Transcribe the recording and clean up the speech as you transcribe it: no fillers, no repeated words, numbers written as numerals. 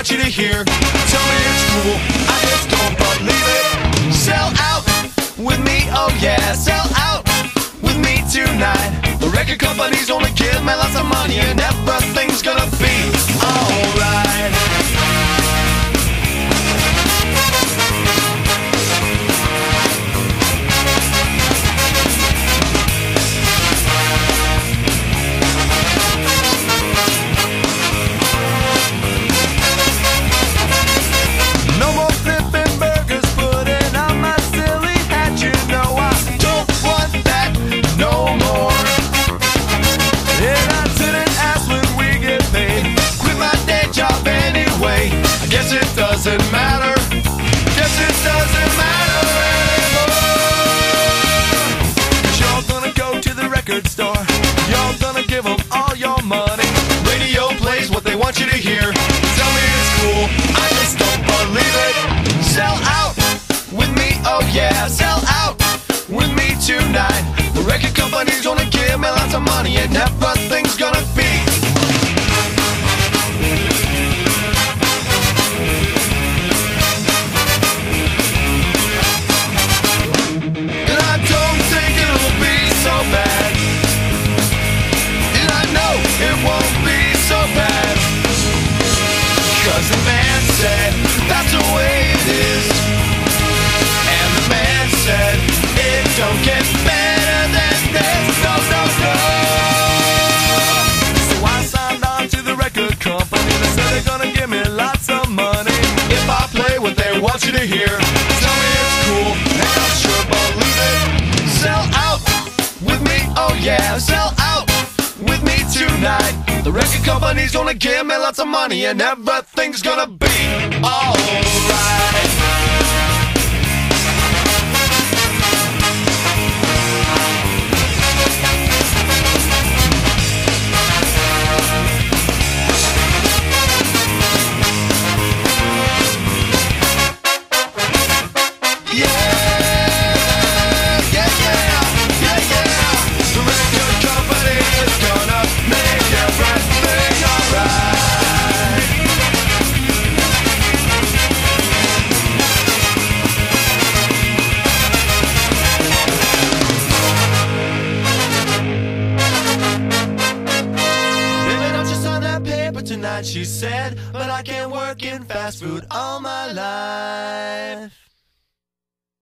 want you to hear. Tell me it's cool, I just don't believe it. Sell out with me, oh yeah, sell out with me tonight. The record company's gonna give me lots of money and everything's gonna be alright. Guess it doesn't matter. Guess it doesn't matter anymore. 'Cause you're gonna go to the record store. You're gonna give them all your money. Radio plays what they want you to hear. Tell me it's cool, I just don't believe it. Sell out with me, oh yeah, sell out with me tonight. The record company's gonna give me lots of money and everything's gonna be the man said, that's the way it is. And the man said, it don't get better than this. No, no, no. So I signed on to the record company. They said they're gonna give me lots of money if I play what they want you to hear. Tell me it's cool, and I'll sure believe it. Sell out with me, oh yeah, sell out with me tonight. The record company's gonna give me lots of money and everything's gonna be alright. Tonight she said, but I can't work in fast food all my life.